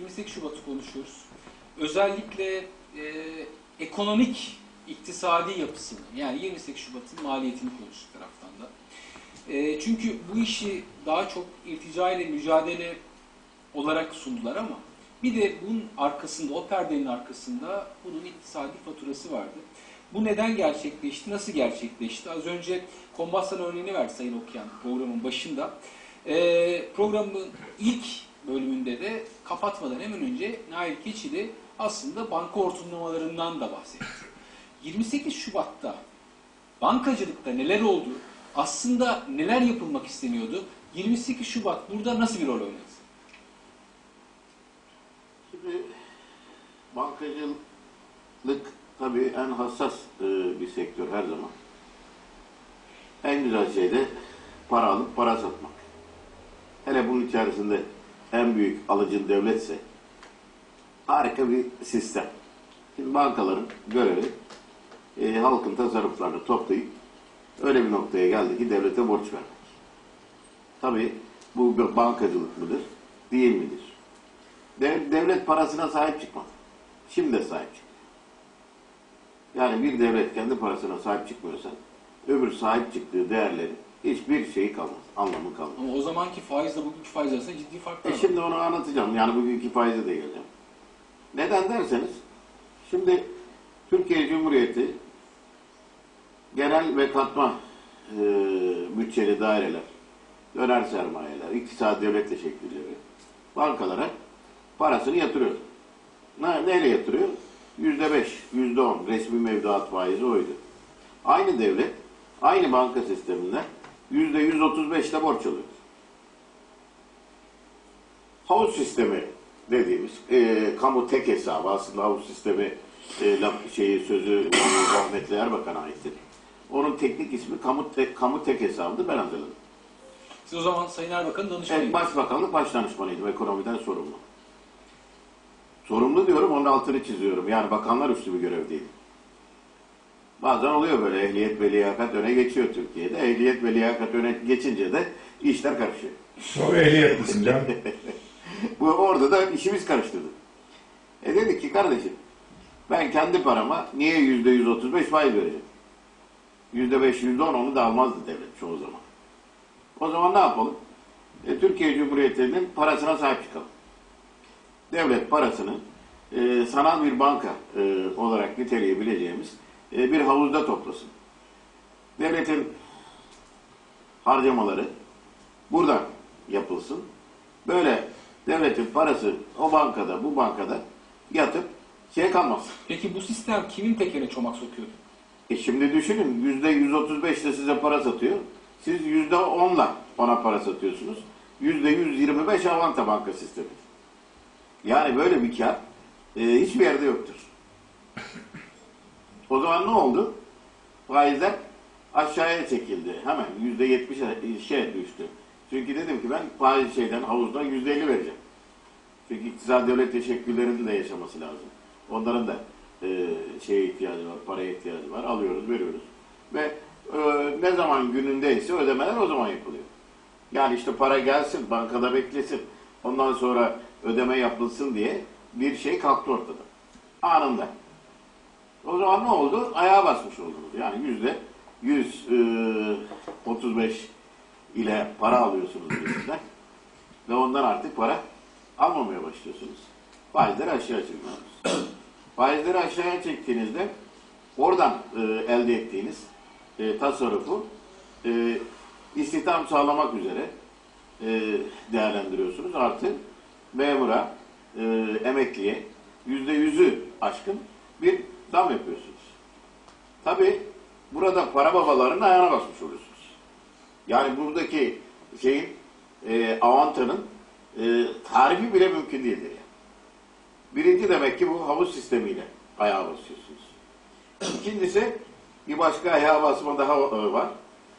28 Şubat'ı konuşuyoruz. Özellikle ekonomik, iktisadi yapısını, yani 28 Şubat'ın maliyetini konuştuk taraftan da. Çünkü bu işi daha çok irtica ile mücadele olarak sundular ama bir de bunun arkasında, o perdenin arkasında bunun iktisadi faturası vardı. Bu neden gerçekleşti, nasıl gerçekleşti? Az önce Kombassan örneğini verdi Sayın Okuyan programın başında. Programın ilk bölümünde de kapatmadan hemen önce Nail Keçili aslında banka hortumlamalarından da bahsetti. 28 Şubat'ta bankacılıkta neler oldu, aslında neler yapılmak isteniyordu, 28 Şubat burada nasıl bir rol oynadı? Şimdi bankacılık tabii en hassas bir sektör her zaman. En güzel şey de para alıp para satmak. Hele bunun içerisinde en büyük alıcı devletse harika bir sistem. Şimdi bankaların görevi halkın tasarruflarını toplayıp öyle bir noktaya geldi ki devlete borç vermek. Tabii bu bir bankacılık mıdır, değil midir? Devlet parasına sahip çıkmadı. Şimdi de sahip çıkıyor. Yani bir devlet kendi parasına sahip çıkmıyorsa öbür sahip çıktığı değerlerin hiçbir şeyi kalmaz, anlamı kalmaz. Ama o zamanki faizle bugünkü faiz arasında ciddi farklar var. Şimdi onu anlatacağım. Yani bugünkü faize de geleceğim. Neden derseniz, şimdi Türkiye Cumhuriyeti genel ve katma bütçeli daireler, döner sermayeler, iktisadi devlet teşekkülleri bankalara parasını yatırıyor. Neyle yatırıyor? %5, %10 resmi mevduat faizi oydu. Aynı devlet, aynı banka sisteminden %135'le borç alıyor. Havuz sistemi dediğimiz kamu tek hesabı, aslında havuz sistemi sözü rahmetli Erbakan'a aittir. Onun teknik ismi kamu tek hesabıdır, ben hazırladım. Siz o zaman Sayın Erbakan'ın danışmanıydınız. Başbakanlık baş danışmanıydım, ekonomiden sorumlu. Sorumlu diyorum, onun altını çiziyorum. Yani bakanlar üstü bir görev değil. Bazen oluyor böyle, ehliyet ve liyakat öne geçiyor Türkiye'de. Ehliyet ve liyakat öne geçince de işler karışıyor. Sonra ehliyetlisin canım. Orada da işimiz karıştırdı. Dedik ki kardeşim, ben kendi parama niye %135 faiz vereceğim? %5, %10 onu da almazdı devlet çoğu zaman. O zaman ne yapalım? Türkiye Cumhuriyeti'nin parasına sahip çıkalım. Devlet parasını sanal bir banka olarak niteleyebileceğimiz bir havuzda toplasın. Devletin harcamaları buradan yapılsın. Böyle devletin parası o bankada, bu bankada yatıp kalmaz. Peki bu sistem kimin tekerine çomak sokuyordu? Şimdi düşünün, %135 ile size para satıyor. Siz %10'la ona para satıyorsunuz. %125 Avanta banka sistemi. Yani böyle bir kar hiçbir yerde yoktur. O zaman ne oldu? Faizler aşağıya çekildi. Hemen %70'e düştü. Çünkü dedim ki ben faiz havuzdan %50 vereceğim. Çünkü iktisadi devlet teşekküllerinin de yaşaması lazım. Onların da ihtiyacı var, paraya ihtiyacı var. Alıyoruz, veriyoruz. Ve ne zaman günündeyse ödemeler o zaman yapılıyor. Yani işte para gelsin, bankada beklesin. Ondan sonra ödeme yapılsın diye bir şey kalktı ortada. Anında. O zaman ne oldu? Ayağa basmış oldunuz. Yani %135 ile para alıyorsunuz birisinden ve ondan artık para almamaya başlıyorsunuz. Faizleri aşağı çekiyorsunuz. Faizleri aşağıya çektiğinizde oradan elde ettiğiniz tasarrufu istihdam sağlamak üzere değerlendiriyorsunuz. Artı memura, emekliye %100'ü aşkın bir zam yapıyorsunuz. Tabii burada para babalarının ayağına basmış oluyorsunuz. Yani buradaki avantanın tarifi bile mümkün değildir. Yani. Birinci demek ki bu havuz sistemiyle ayağa basıyorsunuz. İkincisi bir başka ayağa basma daha var.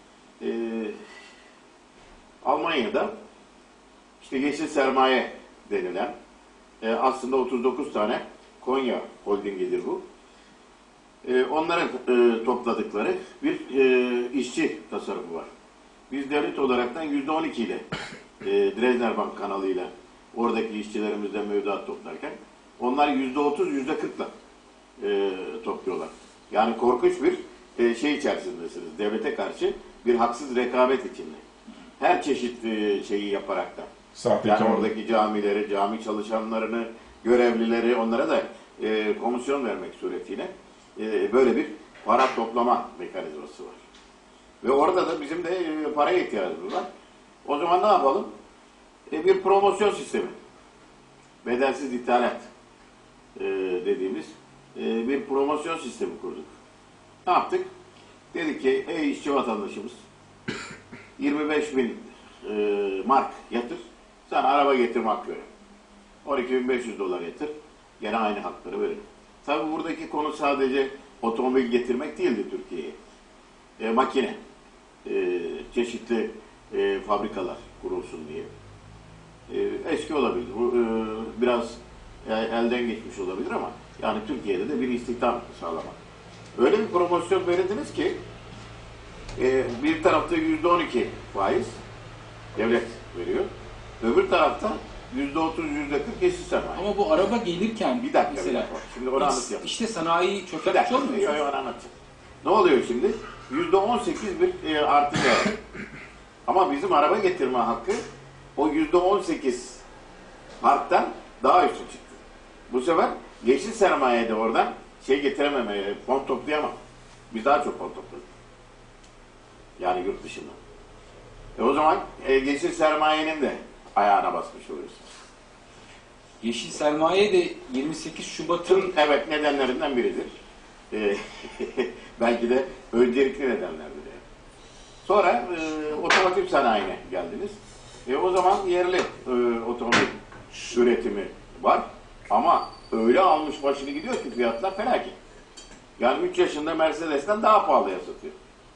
Almanya'da işte yeşil sermaye denilen aslında 39 tane Konya Holding'idir bu. Onların topladıkları bir işçi tasarrufu var. Biz devlet olaraktan %12 ile Dresdner Bank kanalıyla Oradaki işçilerimizden mevduat toplarken. Onlar %30, %40'la topluyorlar. Yani korkunç bir şey içerisindesiniz. Devlete karşı bir haksız rekabet içinde. Her çeşit şeyi yaparak da. Yani oradaki camileri, cami çalışanlarını, görevlileri, onlara da komisyon vermek suretiyle böyle bir para toplama mekanizması var. Ve orada da bizim de paraya ihtiyacımız var. O zaman ne yapalım? Bir promosyon sistemi. Bedelsiz ithalat dediğimiz bir promosyon sistemi kurduk. Ne yaptık? Dedik ki ey işçi vatandaşımız 25.000 mark yatır. Sana araba getirme hakkı verelim. 12.500 dolar yatır. Gene aynı hakları verelim. Tabi buradaki konu sadece otomobil getirmek değildi Türkiye'ye. Makine. Çeşitli fabrikalar kurulsun diye. Eski olabilir. Bu biraz elden geçmiş olabilir ama yani Türkiye'de de bir istihdam sağlamak. Öyle bir promosyon verdiniz ki bir tarafta %12 faiz devlet veriyor. Öbür tarafta %30, %40 yeşil sanayi. Ama bu araba gelirken bir dakika mesela şimdi onu anlatayım. işte sanayi çökertmiş olmuyor mu? Yok onu anlatacağım. Ne oluyor şimdi? %18 bir artı değer. Ama bizim araba getirme hakkı o %18 farktan daha üstün çıktı. Bu sefer yeşil sermayede oradan getirememeye, fon toplayamam. Biz daha çok fon topladık. Yani yurt dışından. O zaman yeşil sermayenin de ayağına basmış oluyorsunuz. Yeşil sermaye de 28 Şubat'ın evet nedenlerinden biridir. Belki de öncelikli nedenlerdir. Sonra otomotiv sanayine geldiniz. O zaman yerli otomobil üretimi var. Ama öyle almış başını gidiyor ki fiyatlar felaket. Yani 3 yaşında Mercedes'ten daha pahalıya satıyor.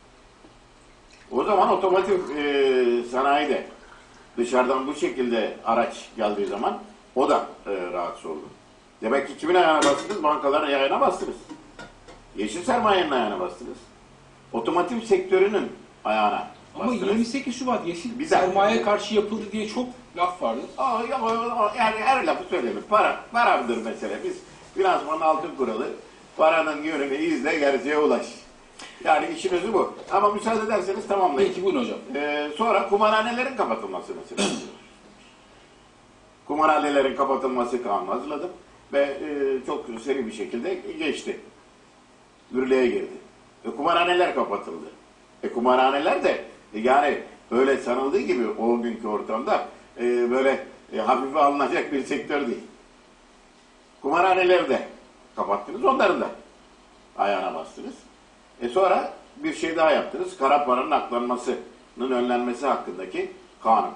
O zaman otomotiv sanayi de dışarıdan bu şekilde araç geldiği zaman o da rahatsız oldu. Demek ki kimin ayağına bastınız? Bankaların ayağına bastınız. Yeşil sermayenin ayağına bastınız. Otomotiv sektörünün ayağına bastınız. Ama 28 Şubat yeşil sermaye karşı yapıldı diye çok laf vardı. Yani her lafı söylemez. Paradır mesele. Biz finansmanın altın kuralı. Paranın yönünü izle, gerçeğe ulaş. Yani işin özü bu. Ama müsaade ederseniz tamamlayın. Peki buyurun hocam. Sonra kumarhanelerin kapatılması mesela. Kumarhanelerin kapatılması kanunu hazırladım. Ve çok seri bir şekilde geçti. Yürürlüğe girdi. Kumarhaneler kapatıldı. Kumarhaneler de yani öyle sanıldığı gibi o günkü ortamda böyle hafife alınacak bir sektör değil. Kumarhaneleri de kapattınız, onların da ayağına bastınız. Sonra bir şey daha yaptınız. Kara paranın aklanmasının önlenmesi hakkındaki kanun.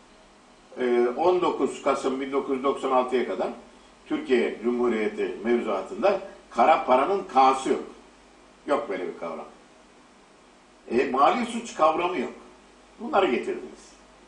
19 Kasım 1996'ya kadar Türkiye Cumhuriyeti mevzuatında kara paranın K'sı yok. Yok böyle bir kavram. Mali suç kavramı yok. Bunları getirdiniz.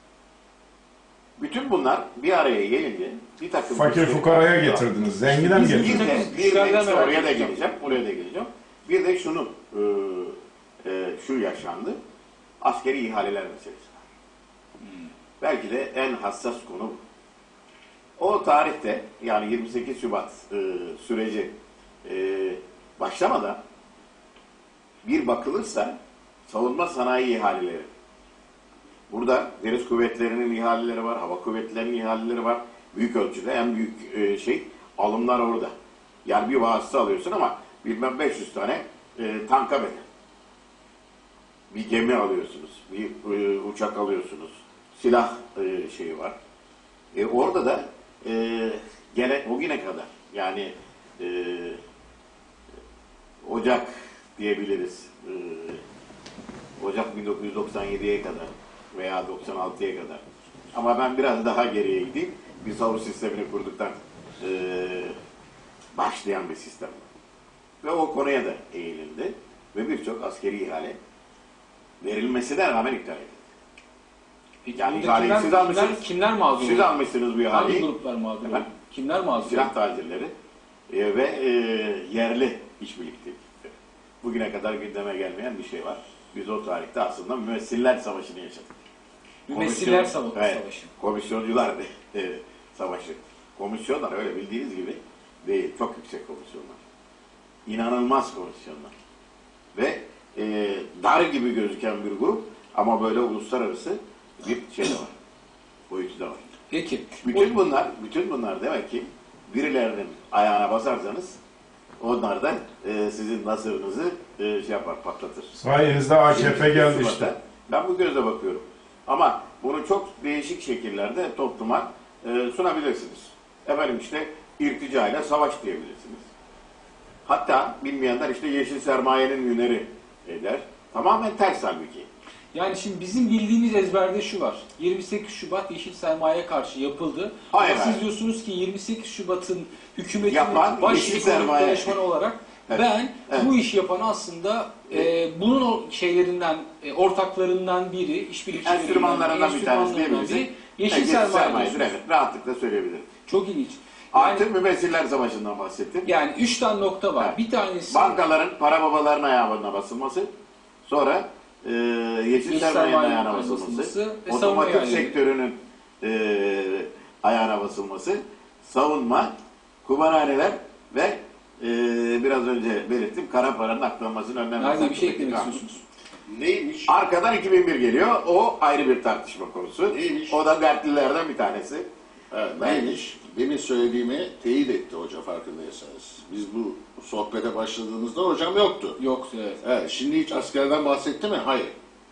Bütün bunlar bir araya gelince bir takım... Fakir fukaraya getirdiniz. Zengine mi getirdiniz? Bir de işte oraya da geleceğim. Buraya da geleceğim. Bir de şunu şu yaşandı. Askeri ihaleler meselesi var. Belki de en hassas konu bu. O tarihte yani 28 Şubat süreci başlamadan bir bakılırsa savunma sanayi ihaleleri. Burada deniz kuvvetlerinin ihaleleri var, hava kuvvetlerinin ihaleleri var. Büyük ölçüde en büyük alımlar orada. Yani bir vasıta alıyorsun ama bilmem 500 tane tanka bedel. Bir gemi alıyorsunuz, bir uçak alıyorsunuz, silah şeyi var. Orada da gene o güne kadar yani Ocak diyebiliriz. Ocak 1997'ye kadar veya 96'ya kadar. Ama ben biraz daha geriye gideyim. Bir savunma sistemini kurduktan başlayan bir sistem. Ve o konuya da eğilindi. Ve birçok askeri ihale verilmesine rağmen iptal edildi. Peki yani ihaleyi siz almışsınız. Kimler mağdur? Siz almışsınız bu ihaleyi. Hangi gruplar mağdur? Kimler mağdur? Silah tacirleri ve yerli işbirlikleri. Bugüne kadar gündeme gelmeyen bir şey var. Biz o tarihte aslında Müessiller Savaşı'nı yaşadık. Müessiller Savaşı. Evet, komisyoncular savaşı. Komisyonlar öyle bildiğiniz gibi değil. Çok yüksek komisyonlar. İnanılmaz komisyonlar. Ve dar gibi gözüken bir grup ama böyle uluslararası bir şey de var. Boyutu da var. Peki. Bütün bunlar demek ki birilerinin ayağına basarsanız onlar da sizin nasırınızı şey yapar, patlatır. Sayenizde AKP geldi Şubat'ta işte. ben bu gözle bakıyorum. Ama bunu çok değişik şekillerde topluma sunabilirsiniz. Efendim işte irticayla savaş diyebilirsiniz. Hatta bilmeyenler işte yeşil sermayenin üneri eder. Tamamen ters halbuki. Yani şimdi bizim bildiğimiz ezberde şu var. 28 Şubat yeşil sermaye karşı yapıldı. Hayır, Ama siz hayır. diyorsunuz ki 28 Şubat'ın hükümetinin Yapan baş yeşil ekonomik sermaye. danışmanı olarak Evet, ben evet. bu işi yapan aslında bunun şeylerinden, ortaklarından biri, işbirlikçilerinden, Enstrümanlarından bir tanesi diyebiliriz. yeşil sermaye diyorsunuz. Evet, rahatlıkla söyleyebilirim. Çok ilginç. Artı Mümessiller Savaşı'ndan bahsettim. Yani 3 tane nokta var. Evet. Bir tanesi Bankaların, para babaların ayağına basılması, sonra yeşil sermayenin ayağına basılması, ve savunma otomotiv yerleri. sektörünün ayağına basılması, savunma, kumarhaneler ve biraz önce belirttim, kara paranın aklanmasının önlenmesi. Nerede bir şey eklemek istiyorsunuz? Neymiş? Arkadan 2001 geliyor, o ayrı bir tartışma konusu. Neymiş? O da dertlilerden bir tanesi. Evet, neymiş? Demin söylediğimi teyit etti hoca farkındaysanız. Biz bu sohbete başladığımızda hocam yoktu. Yoktu evet. Evet, şimdi hiç askerden bahsetti mi? Hayır.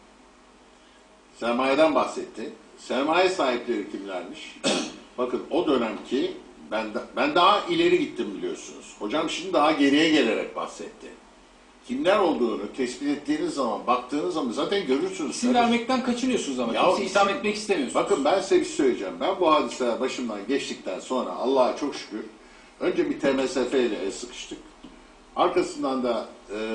Sermayeden bahsetti. Sermaye sahipleri kimlermiş? Bakın o dönemki ben daha ileri gittim biliyorsunuz. Hocam şimdi daha geriye gelerek bahsetti. Kimler olduğunu tespit ettiğiniz zaman, baktığınız zaman zaten görürsünüz. İsim vermekten kaçınıyorsunuz ama. Ya Kimse itham isim- etmek istemiyorsunuz. Bakın ben size bir şey söyleyeceğim. Ben bu hadiseler başımdan geçtikten sonra Allah'a çok şükür önce bir TMSF ile el sıkıştık. Arkasından da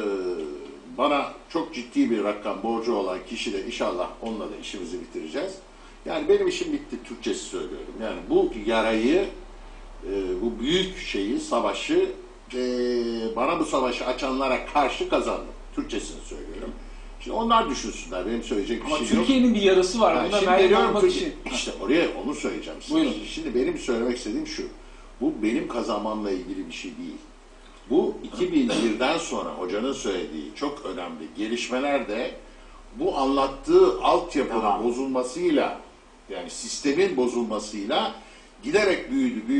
bana çok ciddi bir rakam borcu olan kişiyle inşallah onunla da işimizi bitireceğiz. Yani benim işim bitti, Türkçesi söylüyorum. Yani bu yarayı, bu büyük şeyi, savaşı bana bu savaşı açanlara karşı kazandım. Türkçesini söylüyorum. Şimdi onlar düşünsünler. Benim söyleyecek bir Ama şey yok. Türkiye'nin bir yarası var. Yani Bunda şimdi Meryem veriyorum olmak ki- için. İşte oraya onu söyleyeceğim size. Buyurun. Şimdi benim söylemek istediğim şu. Bu benim kazanmamla ilgili bir şey değil. Bu 2001'den sonra hocanın söylediği çok önemli gelişmeler de bu anlattığı altyapının Tamam. bozulmasıyla, yani sistemin bozulmasıyla giderek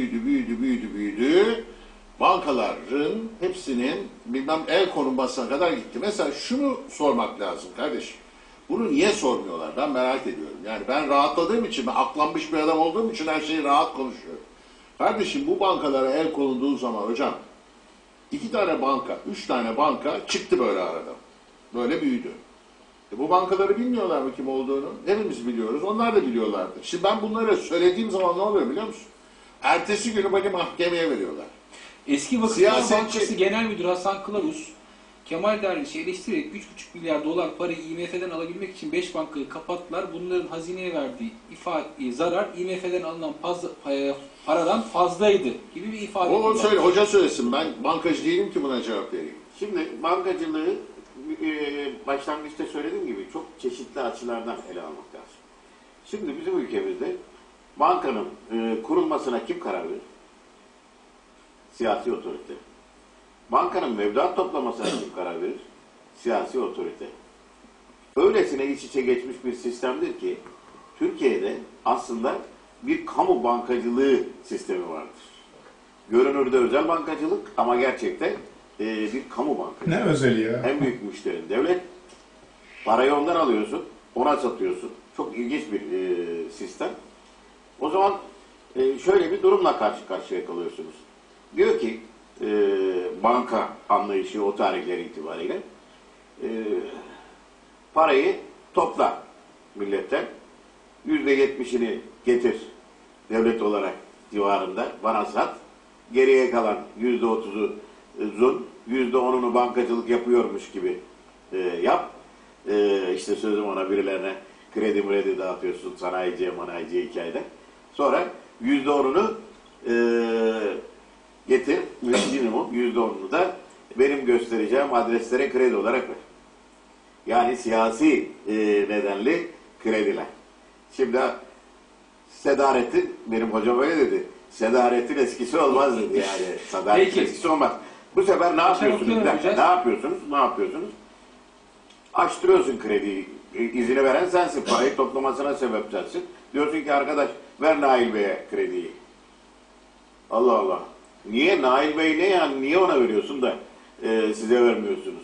büyüdü. Bankaların hepsinin bilmem el konulmasına kadar gitti. Mesela şunu sormak lazım kardeşim. Bunu niye sormuyorlar? Ben merak ediyorum. Yani ben rahatladığım için, ben aklanmış bir adam olduğum için her şeyi rahat konuşuyorum. Kardeşim bu bankalara el konulduğu zaman hocam 2 tane banka, 3 tane banka çıktı böyle arada. Böyle büyüdü. Bu bankaları bilmiyorlar mı kim olduğunu? Hepimiz biliyoruz. Onlar da biliyorlardı. Şimdi ben bunları söylediğim zaman ne oluyor biliyor musun? Ertesi günü beni mahkemeye veriyorlar. Eski Vakıflar Siyasetçi- Bankası Genel Müdürü Hasan Kılavuz, Kemal Derviş'i eleştirerek 3,5 milyar dolar parayı IMF'den alabilmek için 5 bankayı kapattılar. Bunların hazineye verdiği zarar IMF'den alınan paradan fazlaydı gibi bir ifade O kullandı. söyle, hoca söylesin. Ben bankacı değilim ki buna cevap vereyim. Şimdi bankacılığı başlangıçta söylediğim gibi çok çeşitli açılardan ele almak lazım. Şimdi bizim ülkemizde bankanın kurulmasına kim karar verir? Siyasi otorite. Bankanın mevduat toplamasına kim karar verir? Siyasi otorite. Öylesine iç içe geçmiş bir sistemdir ki Türkiye'de aslında bir kamu bankacılığı sistemi vardır. Görünürde özel bankacılık ama gerçekten bir kamu bankacılığı. Ne özeli ya? En büyük müşterin devlet. Parayı ondan alıyorsun, ona satıyorsun. Çok ilginç bir sistem. O zaman şöyle bir durumla karşı karşıya kalıyorsunuz. Diyor ki banka anlayışı o tarihler itibariyle parayı topla milletten. %70'ini getir devlet olarak civarında bana sat. Geriye kalan %30'un %10'unu bankacılık yapıyormuş gibi yap. İşte sözüm ona birilerine kredi dağıtıyorsun sanayiciye manayiciye hikayede. Sonra %10'unu getir, minimum %10'unu da benim göstereceğim adreslere kredi olarak ver. Yani siyasi nedenli krediler. Şimdi Sedaretin, benim hocam öyle dedi. Sedaretin eskisi olmaz dedi yani. Sadaretin Peki. eskisi olmaz. Bu sefer ne yapıyorsunuz? okuyorum Bir dakika, hocam. ne yapıyorsunuz? Ne yapıyorsunuz? Açtırıyorsun krediyi. İzini veren sensin. Parayı toplamasına sebep sensin. Diyorsun ki arkadaş ver Nail Bey'e krediyi. Allah Allah. Niye? Nail Bey ne yani? Niye ona veriyorsun da size vermiyorsunuz?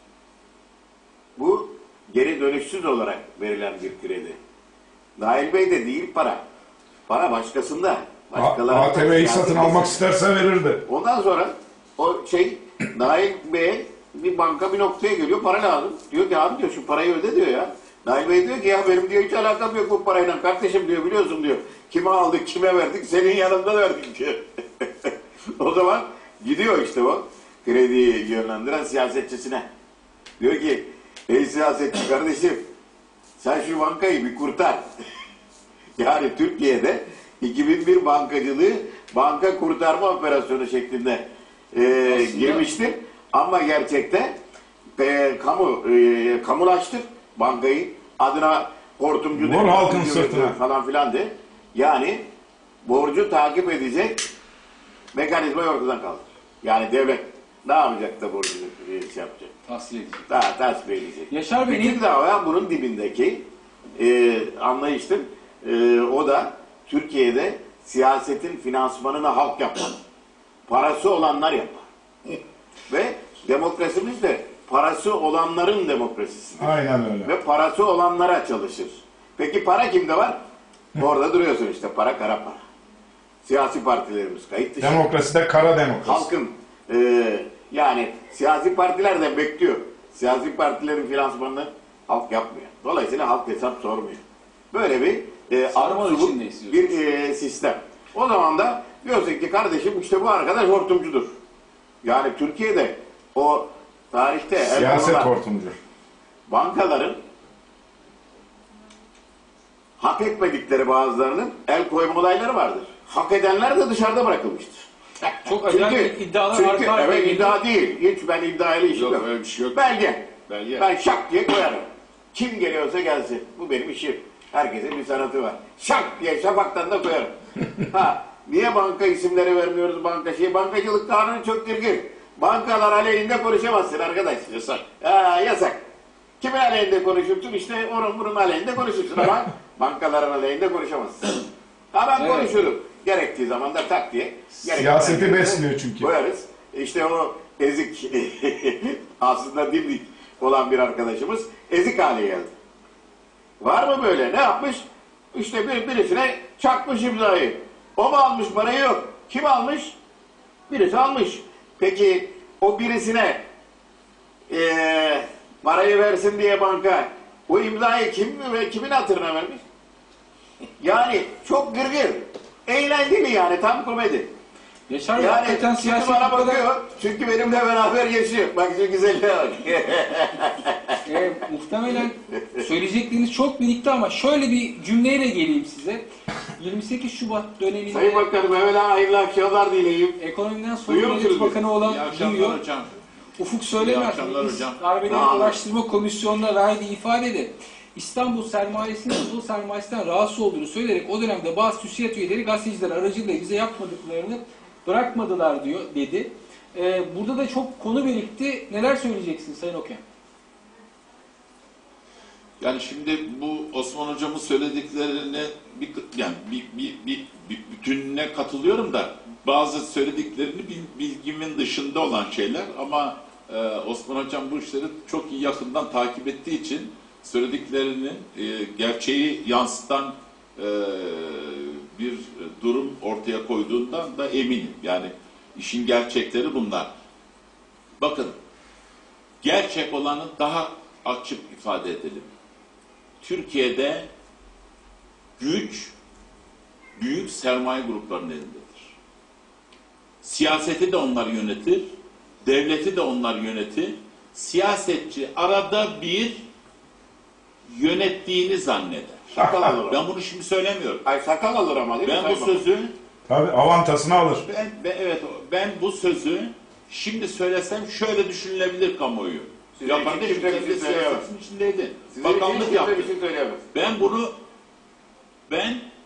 Bu geri dönüşsüz olarak verilen bir kredi. Nail Bey de değil para. Para başkasında. ATV'yi satın almak isterse verirdi. Ondan sonra o Nail Bey bir banka bir noktaya geliyor, para lazım. Diyor ki abi diyor şu parayı öde diyor ya. Nail Bey diyor ki ya benim diyor hiç alakam yok bu parayla kardeşim diyor biliyorsun diyor. Kime aldık kime verdik senin yanında verdik diyor. O zaman gidiyor işte o krediyi yönlendiren siyasetçisine. Diyor ki ey siyasetçi kardeşim sen şu bankayı bir kurtar. Yani Türkiye'de 2001 bankacılığı banka kurtarma operasyonu şeklinde girmiştir. Ama gerçekte kamulaştır bankayı. Adına hortumcu Vur halkın sırtına falan filan de. Yani borcu takip edecek mekanizmayı ortadan kaldır. Yani devlet ne yapacak da borcunu yapacak? Tahsil edecek. Daha tasfiye edecek. Yaşar Bey, bütün dava bunun dibindeki anlayıştır. O da Türkiye'de siyasetin finansmanını halk yapmalı. Parası olanlar yapar. Ve demokrasimiz de parası olanların demokrasisidir. Aynen öyle. Ve parası olanlara çalışır. Peki para kimde var? Orada duruyorsun işte para kara para. Siyasi partilerimiz kayıt dışı. Demokrasi de kara demokrasi. Halkın yani siyasi partiler de bekliyor. Siyasi partilerin finansmanını halk yapmıyor. Dolayısıyla halk hesap sormuyor. Böyle bir Sarmal abuk subuk içindeyiz bir sistem. O zaman da diyorsun ki kardeşim işte bu arkadaş hortumcudur. Yani Türkiye'de o tarihte Siyaset hortumcu. bankaların hak etmedikleri bazılarının el koyma olayları vardır. Hak edenler de dışarıda bırakılmıştır. Çok acayip iddialar çünkü arka arkaya evet, geliyor. iddia değil. Hiç ben iddiayla işim Yok, yok. öyle bir şey yok. Belge. Belge. Ben şak diye koyarım. Kim geliyorsa gelsin. Bu benim işim. Herkesin bir sanatı var. Şak diye şafaktan da koyarım. Niye banka isimleri vermiyoruz bankacılık kanunu çok girgin. Bankalar aleyhinde konuşamazsın arkadaş. Yasak. Yasak. Kimin aleyhinde konuşursun? İşte onun bunun aleyhinde konuşursun ama bankaların aleyhinde konuşamazsın. Ben konuşurum. Gerektiği zaman da tak diye. Siyaseti besliyor çünkü. Koyarız. İşte o ezik aslında dimdik olan bir arkadaşımız ezik hale geldi. Var mı böyle? Ne yapmış? İşte birisine çakmış imzayı. O mu almış parayı yok. Kim almış? Birisi almış. Peki o birisine parayı versin diye banka o imzayı kimin hatırına vermiş? Yani çok gırgır. Eğlenceli yani tam komedi. Yaşar Bey, Yani hakikaten şimdi siyaset bana bu kadar... bakıyor. Çünkü benimle beraber yaşıyor. Bak şu güzelliğe bak. Muhtemelen söyleyecekleriniz çok birikti ama şöyle bir cümleyle geleyim size. 28 Şubat döneminde Sayın Bakanım evvela hayırlı akşamlar dileyim. ekonomiden Duyuyor sorumlu musunuz? Devlet Bakanı olan İyi akşamlar duyuyor. hocam. Ufuk İyi Söylemer, akşamlar hocam. Darbeleri Tamam. Araştırma Komisyonu'na verdiği ifadede İstanbul sermayesinin Anadolu sermayesinden rahatsız olduğunu söyleyerek o dönemde bazı TÜSİAD üyeleri gazeteciler aracılığıyla bize yapmadıklarını bırakmadılar dedi. Burada da çok konu birikti. Neler söyleyeceksiniz Sayın Oken? Yani şimdi bu Osman Hocam'ın söylediklerine bir bütününe katılıyorum da bazı söylediklerini bilgimin dışında olan şeyler ama Osman Hocam bu işleri çok iyi yakından takip ettiği için söylediklerinin gerçeği yansıtan bir durum ortaya koyduğundan da eminim. Yani işin gerçekleri bunlar. Bakın, gerçek olanı daha açık ifade edelim. Türkiye'de güç büyük sermaye gruplarının elindedir. Siyaseti de onlar yönetir, devleti de onlar yönetir. Siyasetçi arada bir yönettiğini zanneder. Sakal alır. Ben bunu şimdi söylemiyorum. Ay sakal alır ama değil mi? Ben bu Sayın Bakan? sözü Tabii avantasını alır. ben bu sözü şimdi söylesem şöyle düşünülebilir kamuoyu. Sizin Ya için kardeşim kimse bir şey kimse söyleyemez. siyasetin içindeydi. Sizin için Bakanlık kimse yaptı. bir şey söyleyemez. Ben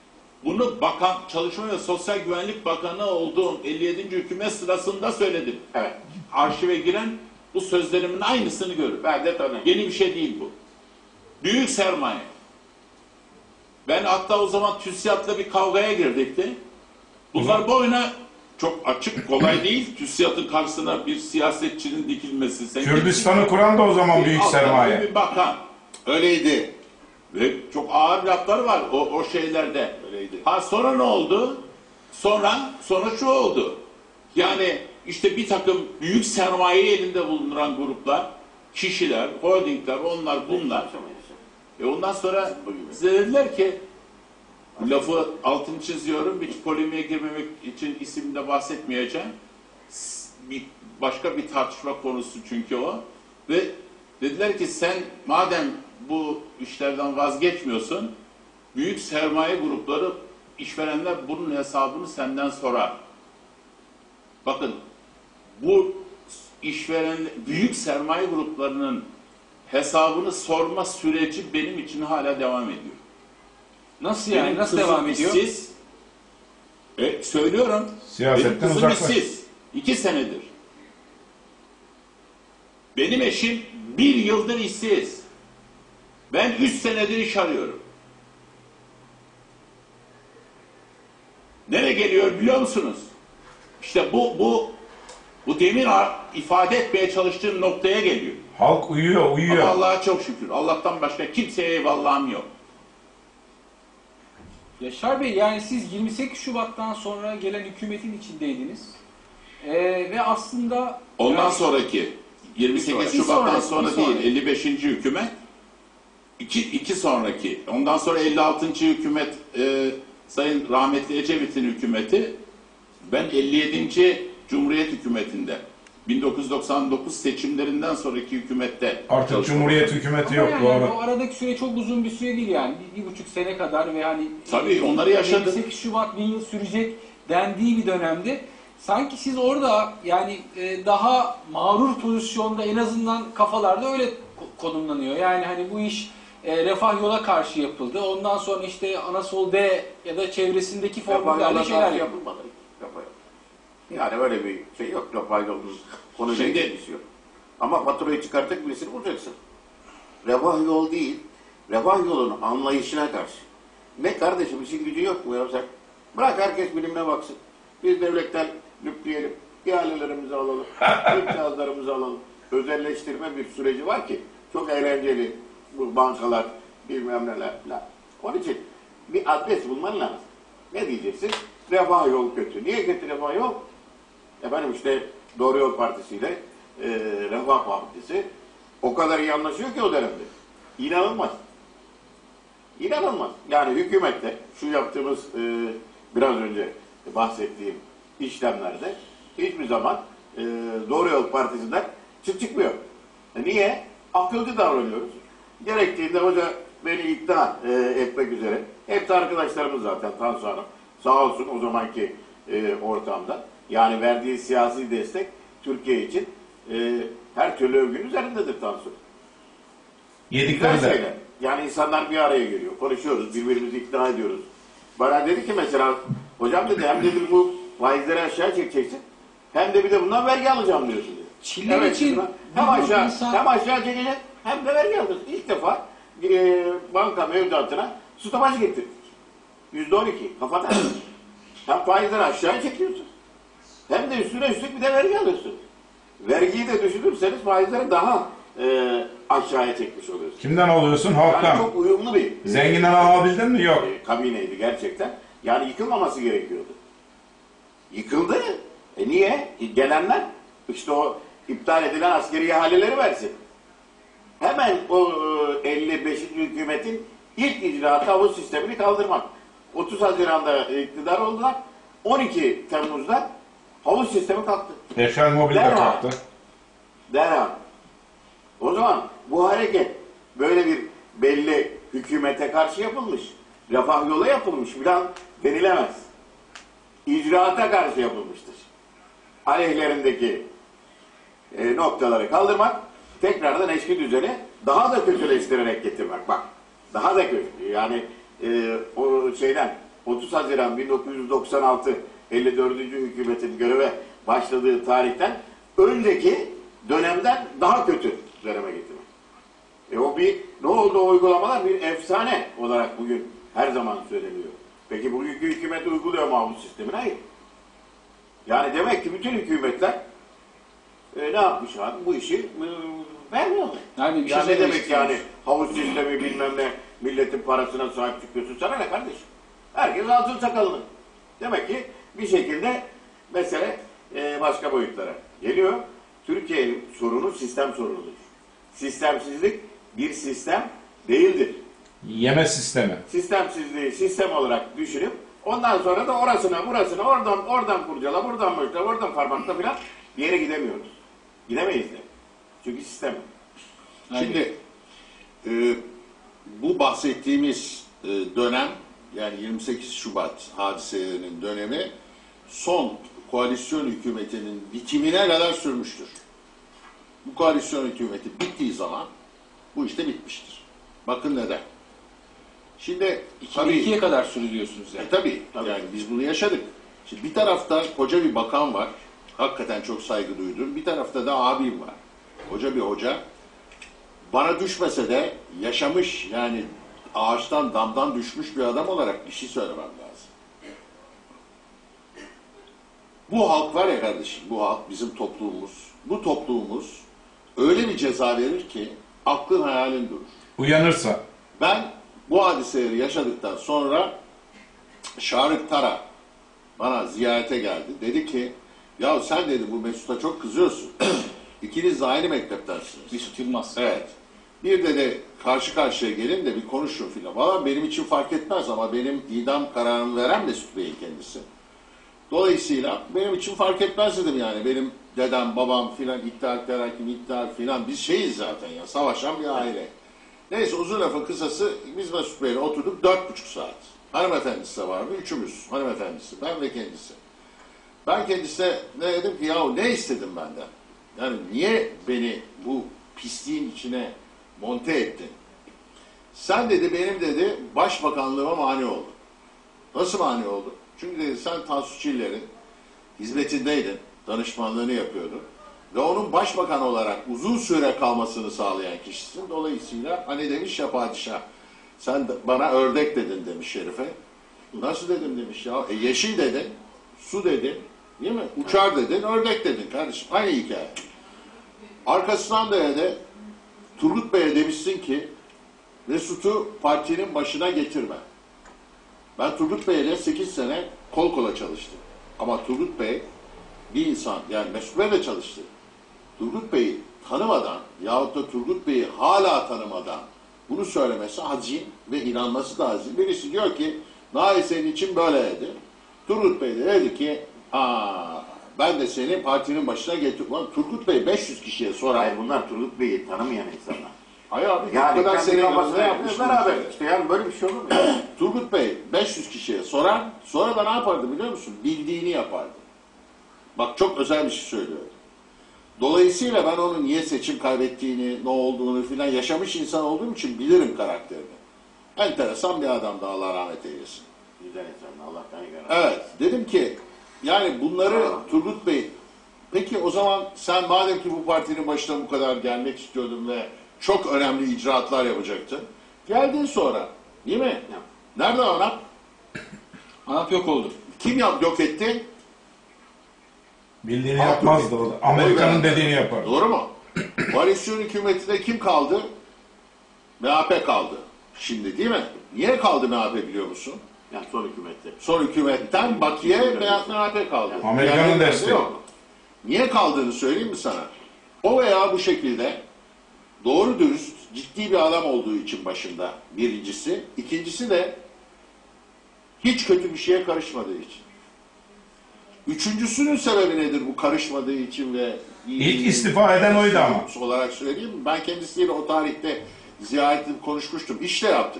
Bunu Çalışma ve Sosyal Güvenlik Bakanı olduğum 57. hükümet sırasında söyledim. Evet. Arşive giren bu sözlerimin aynısını görür. Ben de tanıyorum. Yeni bir şey değil bu. Büyük sermaye. Ben hatta o zaman TÜSİAD'la bir kavgaya girdikti. Bunlar bu oyuna çok açık, kolay değil. TÜSİAD'ın karşısına bir siyasetçinin dikilmesi. Sen Kürdistan'ı kuran da o zaman büyük Altta sermaye. Bir bakan. Öyleydi. Ve çok ağır lafları var o şeylerde. Öyleydi. Ha sonra ne oldu? Sonra şu oldu. Yani işte bir takım büyük sermaye elinde bulunduran gruplar, kişiler, holdingler, onlar bunlar. Ondan sonra bize dediler ki, lafı altını çiziyorum, hiç polemiğe girmemek için isimde bahsetmeyeceğim. Başka bir tartışma konusu çünkü o. Ve dediler ki sen madem bu işlerden vazgeçmiyorsun, büyük sermaye grupları, işverenler bunun hesabını senden sorar. Bakın, bu büyük sermaye gruplarının hesabını sorma süreci benim için hala devam ediyor. Nasıl yani? Benim Nasıl kızım devam ediyor? işsiz. Söylüyorum. Siyasetten Benim kızım uzaklaş. işsiz. 2 senedir. Benim eşim 1 yıldır işsiz. Ben 3 senedir iş arıyorum. Nereye geliyor biliyor musunuz? İşte bu demin ifade etmeye çalıştığım noktaya geliyor. Halk uyuyor, Ama uyuyor. Allah'a çok şükür. Allah'tan başka kimseye eyvallahım yok. Yaşar Bey, yani siz 28 Şubat'tan sonra gelen hükümetin içindeydiniz. Ve aslında Ondan yani, sonraki 28 Bir Şubat'tan sonraki, sonra bir değil, sonraki. 55. hükümet, iki sonraki, ondan sonra 56. hükümet, Sayın rahmetli Ecevit'in hükümeti, ben 57. Cumhuriyet hükümetinde, 1999 seçimlerinden sonraki hükümette Artık çalıştım. Cumhuriyet hükümeti ama yok, yani doğru. o aradaki süre çok uzun bir süre değil yani. 1,5 sene kadar ve hani Tabii, onları yaşadım. 28 Şubat 1000 yıl sürecek dendiği bir dönemde sanki siz orada yani daha mağrur pozisyonda, en azından kafalarda öyle konumlanıyor. Yani hani bu iş Refah Yol'a karşı yapıldı. Ondan sonra işte Anasol D ya da çevresindeki formüllerle şeyler yapıldı. yapılmadı. Yani öyle bir şey yok. Rafaydol'un konuyla Şimdi- ilgisi yok. Ama faturayı çıkartacak birisini bulacaksın. Refah Yol değil, Refah Yol'un anlayışına karşı. Ne kardeşim, işin gücü yok mu ya sen? Bırak herkes bilimine baksın. Biz devletten lüpleyelim, ihalelerimizi alalım, cihazlarımızı alalım. Özelleştirme bir süreci var ki çok eğlenceli bu bankalar, bilmem neler falan. Onun için bir adres bulman lazım. Ne diyeceksin? Refah Yol kötü. Niye kötü Refah Yol? Efendim işte Doğru Yol Partisi ile Refah Partisi o kadar iyi anlaşıyor ki o dönemde. İnanılmaz. İnanılmaz. Yani hükümette şu yaptığımız biraz önce bahsettiğim işlemlerde hiçbir zaman Doğru Yol Partisi'nden çıkmıyor. Niye? Akılcı davranıyoruz. Gerektiğinde hoca beni ikna etmek üzere. Hepsi arkadaşlarımız zaten, Tansu Hanım. Sağ olsun o zamanki ortamda. Yani verdiği siyasi destek Türkiye için her türlü övgünün üzerindedir Tansu. Yedikleri Güzel de. şeyler. Yani insanlar bir araya geliyor. Konuşuyoruz, birbirimizi ikna ediyoruz. Bana dedi ki mesela, hocam dedi, hem dedi bu faizleri aşağı çekeceksin, hem de bir de bundan vergi alacağım diyorsun dedi. Çiller Evet, için hem aşağı, insan- hem aşağı çekeceksin, hem de vergi alacaksın. İlk defa banka mevduatına stopaj getirdik. %12 kafadan. Hem faizleri aşağı çekiyorsun, hem de üstüne üstlük bir de vergi alıyorsun. Vergiyi de düşünürseniz faizleri daha aşağıya çekmiş oluyorsun. Kimden alıyorsun? Yani Halktan. çok uyumlu bir Zenginden alabildin mi? Yok. kabineydi gerçekten. Yani yıkılmaması gerekiyordu. Yıkıldı. Niye? Gelenler işte o iptal edilen askeri ihaleleri versin. Hemen o 55. hükümetin ilk icraatı havuz sistemini kaldırmak. 30 Haziran'da iktidar oldular. 12 Temmuz'da havuz sistemi kalktı. Yaşar Mobil de Derhal. kalktı. Derhal. O zaman bu hareket böyle bir belli hükümete karşı yapılmış. Refah Yol'a yapılmış falan denilemez. İcraata karşı yapılmıştır. Aleyhlerindeki noktaları kaldırmak, tekrardan eski düzeni daha da kötüleştirerek getirmek. Bak, daha da kötü. Yani o şeyden, 30 Haziran 1996 54. hükümetin göreve başladığı tarihten önceki dönemden daha kötü döneme getirmek. O bir ne oldu o uygulamalar? Bir efsane olarak bugün her zaman söyleniyor. Peki bugünkü hükümet uyguluyor mu havuz sistemini? Hayır. Yani demek ki bütün hükümetler ne yapmış abi? Bu işi vermiyorlar. Yani bir Ya şey ne demek istiyoruz. yani havuz sistemi bilmem ne, milletin parasına sahip çıkıyorsun, sana ne kardeşim? Herkes altın sakalını. Demek ki bir şekilde mesele başka boyutlara geliyor. Türkiye'nin sorunu sistem sorunudur. Sistemsizlik bir sistem değildir. Yeme sistemi. Sistemsizliği sistem olarak düşünüp ondan sonra da orasına burasına oradan kurcala, buradan mırtla, oradan parmakla filan bir yere gidemiyoruz. Gidemeyiz de. Çünkü sistem. Şimdi bu bahsettiğimiz dönem, yani 28 Şubat hadiselerinin dönemi son koalisyon hükümetinin bitimine kadar sürmüştür. Bu koalisyon hükümeti bittiği zaman bu işte bitmiştir. Bakın neden. Şimdi 2002'ye kadar sürüyorsunuz yani. tabii. Yani biz bunu yaşadık. Şimdi bir tarafta koca bir bakan var. Hakikaten çok saygı duydum. Bir tarafta da abim var. Koca bir hoca. Bana düşmese de yaşamış, yani ağaçtan damdan düşmüş bir adam olarak bir şey söylemem lazım. Bu halk var ya kardeşim, bu halk bizim toplumumuz. Bu toplumumuz öyle bir ceza verir ki aklın hayalin durur. Uyanırsa. Ben bu hadiseleri yaşadıktan sonra Şarık Tara bana ziyarete geldi. Dedi ki, ya sen dedi bu Mesut'a çok kızıyorsun. İkiniz de aynı mekteptensiniz. Mesut Yılmaz. Evet. Bir de karşı karşıya gelin de bir konuşun filan. Valla benim için fark etmez ama benim idam kararını veren Mesut Bey'in kendisi. Dolayısıyla benim için fark etmez dedim yani. Benim dedem, babam filan, İttihat Terakki, İttihat filan, biz şeyiz zaten ya, savaşan bir aile. Neyse, uzun lafın kısası, biz Mesut Bey'le oturduk 4,5 saat. Hanımefendisi de vardı, üçümüz. Hanımefendisi, ben ve kendisi. Ben kendisine ne dedim ki, yahu ne istedim benden? Yani niye beni bu pisliğin içine monte ettin? Sen dedi, benim dedi, başbakanlığıma mani oldun. Nasıl mani oldun? Çünkü dedi, sen Tansu Çiller'in hizmetindeydin, danışmanlığını yapıyordun. Ve onun başbakan olarak uzun süre kalmasını sağlayan kişisin. Dolayısıyla hani demiş ya padişah, sen bana ördek dedin demiş şerife. Nasıl dedim demiş ya, yeşil dedin, su dedin, değil mi? Uçar dedin, ördek dedin kardeşim. Aynı hikaye. Arkasından da dedi, Turgut Bey'e demişsin ki, Mesut'u partinin başına getirme. Ben Turgut Bey'le 8 sene kol kola çalıştım. Ama Turgut Bey bir insan, yani Mesut Bey'le çalıştı. Turgut Bey'i tanımadan yahut da Turgut Bey'i hala tanımadan bunu söylemesi hazin ve inanması da hazin. Birisi diyor ki, Nail senin için böyle dedi. Turgut Bey de dedi ki, ben de seni partinin başına getirdim. Turgut Bey 500 kişiye sorar. Hayır, bunlar Turgut Bey'i tanımayan insanlar. Hayır abi, Yani bu kadar kendi sene kafasına yanında yapmış yapmış beraber. bunu. İşte yani böyle bir şey olur mu? ya? Turgut Bey 500 kişiye sorar, sonra da ne yapardı biliyor musun? Bildiğini yapardı. Bak çok özel bir şey söylüyorum. Dolayısıyla ben onun niye seçim kaybettiğini, ne olduğunu filan yaşamış insan olduğum için bilirim karakterini. Enteresan bir adamdı, Allah rahmet eylesin. Güzel insan, Allah'tan yarar. Evet, dedim ki yani bunları Turgut Bey, peki o zaman sen madem ki bu partinin başına bu kadar gelmek istiyordun ve çok önemli icraatlar yapacaktın, geldin sonra, değil mi? Nerede ANAP? ANAP yok oldu. Kim yok etti? Bildiğini yapmazdı o da. Amerika'nın dediğini yapar. Doğru mu? Koalisyon hükümetinde kim kaldı? MHP kaldı. Şimdi değil mi? Niye kaldı MHP biliyor musun? Yani son hükümette. Son hükümetten bakiye MHP kaldı. Amerika'nın Diğerlerinde desteği. yok. Niye kaldığını söyleyeyim mi sana? O veya bu şekilde doğru dürüst ciddi bir adam olduğu için başında birincisi. İkincisi de hiç kötü bir şeye karışmadığı için. Üçüncüsünün sebebi nedir bu karışmadığı için ve İlk istifa eden oydu ama. olarak söyleyeyim mi? Ben kendisiyle o tarihte ziyaretini konuşmuştum. İşte yaptık.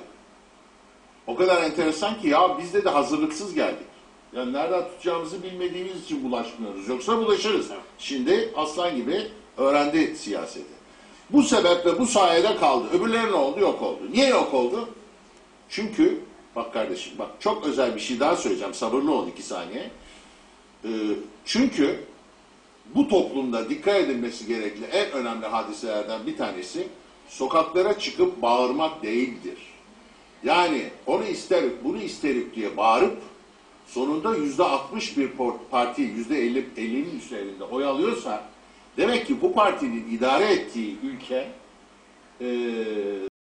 O kadar enteresan ki ya biz de hazırlıksız geldik. Yani nereden tutacağımızı bilmediğimiz için bulaşmıyoruz. Yoksa bulaşırız. Şimdi aslan gibi öğrendi siyaseti. Bu sebeple bu sayede kaldı. Öbürleri ne oldu? Yok oldu. Niye yok oldu? Çünkü Bak kardeşim, bak çok özel bir şey daha söyleyeceğim. Sabırlı ol 2 saniye. Çünkü bu toplumda dikkat edilmesi gerekli en önemli hadiselerden bir tanesi sokaklara çıkıp bağırmak değildir. Yani onu isterik, bunu isterik diye bağırıp sonunda %60 bir parti %50'nin üzerinde oy alıyorsa demek ki bu partinin idare ettiği ülke